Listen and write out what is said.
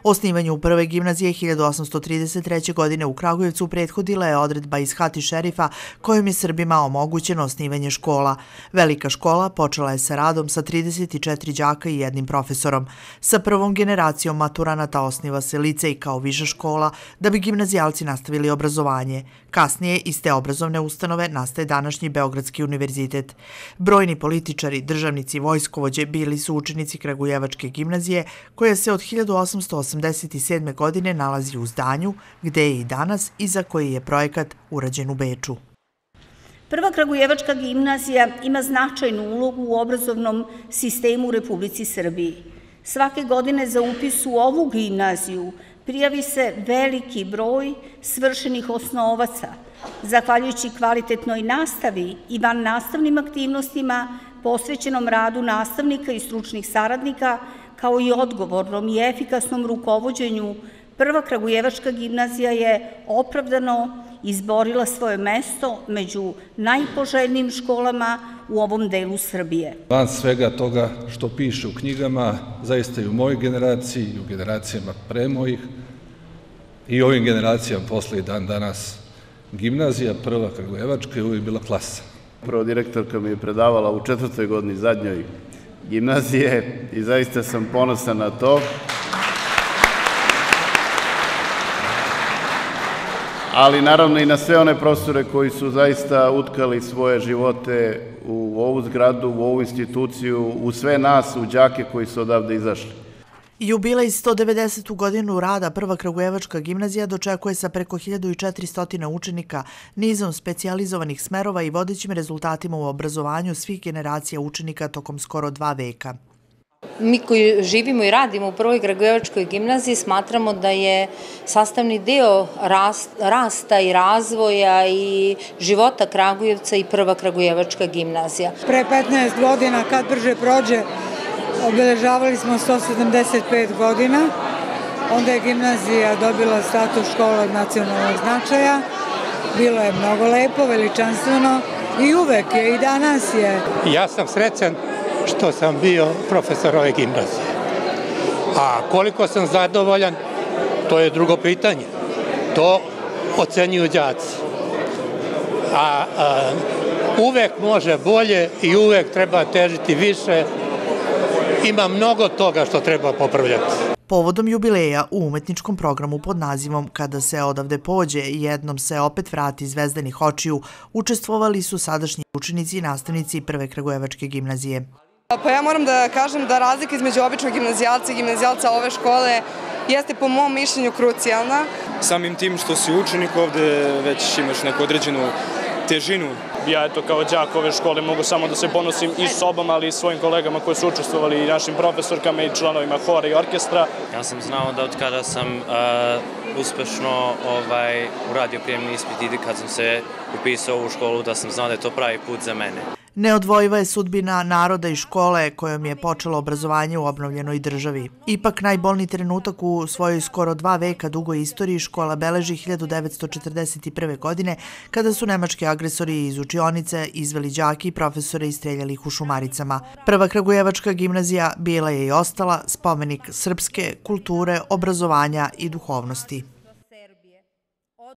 Osnivanju prve gimnazije 1833. godine u Kragujevcu prethodila je odredba iz Hati šerifa kojom je Srbima omogućeno osnivanje škola. Velika škola počela je sa radom sa 34 đaka i jednim profesorom. Sa prvom generacijom maturanata osniva se licej kao viša škola da bi gimnazijalci nastavili obrazovanje. Kasnije iz te obrazovne ustanove nastaje današnji Beogradski univerzitet. Brojni političari, državnici i vojskovođe bili su učenici Kragujevačke gimnazije koja se od 1887. godine nalazi u zdanju gde je i danas i za koji je projekat urađen u Beču. Prva Kragujevačka gimnazija ima značajnu ulogu u obrazovnom sistemu u Republici Srbiji. Svake godine za upis u ovu gimnaziju prijavi se veliki broj svršenih osnovaca. Zahvaljujući kvalitetnoj nastavi i vannastavnim aktivnostima, posvećenom radu nastavnika i stručnih saradnika, kao i odgovornom i efikasnom rukovođenju, prva Kragujevačka gimnazija je opravdano izborila svoje mesto među najpoželjnijim školama u ovom delu Srbije. Van svega toga što piše u knjigama, zaista i u mojoj generaciji, i u generacijama pre mojih, i ovim generacijama posle i dan danas, gimnazija prva Kragujevačka je uvijek bila klasa. Prvo direktorka mi je predavala u 4. godini zadnjoj gimnazije i zaista sam ponosan na to. Ali naravno i na sve one profesore koji su zaista utkali svoje živote u ovu zgradu, u ovu instituciju, u sve nas, u đake koji su odavde izašli. Jubilej 190. godinu rada prva Kragujevačka gimnazija dočekuje sa preko 1400 učenika, nizom specijalizovanih smerova i vodećim rezultatima u obrazovanju svih generacija učenika tokom skoro 2 veka. Mi koji živimo i radimo u prvoj Kragujevačkoj gimnaziji smatramo da je sastavni deo rasta i razvoja i života Kragujevca i prva Kragujevačka gimnazija. Pre 15 godina, kad brže prođe, obeležavali smo 175 godina, onda je gimnazija dobila status škola od nacionalnog značaja, bilo je mnogo lepo, veličanstveno i uvek je i danas je. Ja sam srećan što sam bio profesor ove gimnazije. A koliko sam zadovoljan, to je drugo pitanje. To ocenjuju đaci. A uvek može bolje i uvek treba težiti više. Ima mnogo toga što treba popravljati. Povodom jubileja u umetničkom programu pod nazivom Kada se odavde pođe, jednom se opet vrati zvezdanih očiju, učestvovali su sadašnji učenici i nastavnici prve Kragujevačke gimnazije. Pa ja moram da kažem da razlika između običnog gimnazijalca i gimnazijalca ove škole jeste po mom mišljenju krucijalna. Samim tim što si učenik ovde već imaš neku određenu težinu. Ja kao đak ove škole mogu samo da se ponosim i sobom, ali i svojim kolegama koji su učestvovali i našim profesorkama i članovima hora i orkestra. Ja sam znao da od kada sam uspešno uradio prijemni ispit i kad sam se upisao u školu da sam znao da je to pravi put za mene. Neodvojiva je sudbina naroda i škole kojom je počelo obrazovanje u obnovljenoj državi. Ipak najbolniji trenutak u svojoj skoro 2 veka dugoj istoriji škola beleži 1941. godine kada su nemački agresori iz učionice izveli đake i profesore i streljali ih u Šumaricama. Prva Kragujevačka gimnazija bila je i ostala spomenik srpske kulture, obrazovanja i duhovnosti.